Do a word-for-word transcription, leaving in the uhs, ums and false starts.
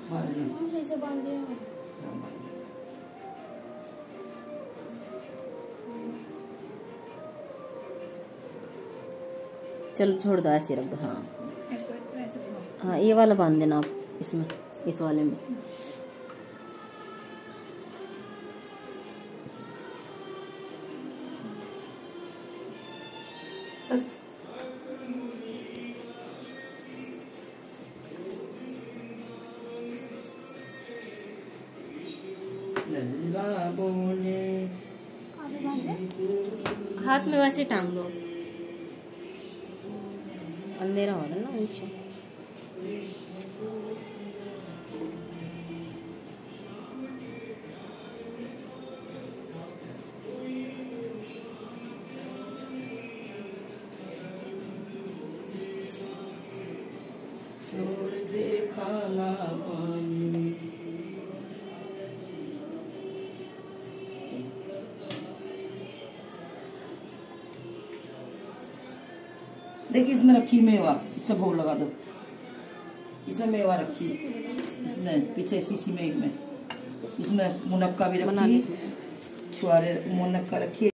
सही से बांध दिया। चलो छोड़ दो, ऐसे रख दो। हाँ इसको ऐसे हाँ, ये वाला बांध देना आप इसमें, इस वाले में। बस लल्ला बोले हाथ में वैसे टांग दो, अंधेरा हो रहा है ना नीचे। छोड़ दे खाना पानी। देखिए इसमें रखी मेवा, इससे भोग लगा दो। इसमें मेवा रखी, इसमें पीछे शीशी में एक में, इसमें मुनक्का भी रखी, छुआरे मुनक्का रखी।